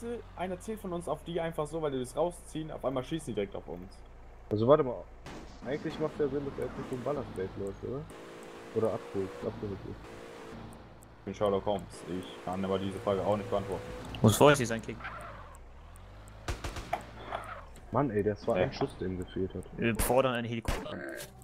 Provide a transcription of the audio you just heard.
du, einer zählt von uns auf die einfach so, weil die das rausziehen, auf einmal schießen die direkt auf uns. Also warte mal, eigentlich macht der Sinn, dass er jetzt Richtung Ballerfeld läuft, oder? Oder abgeholt ist. Ich bin Sherlock Holmes, ich kann aber diese Frage auch nicht beantworten. Muss vorsichtig sein, King. Mann ey, das war ein Schuss, der ihm gefehlt hat. Wir fordern einen Helikopter an.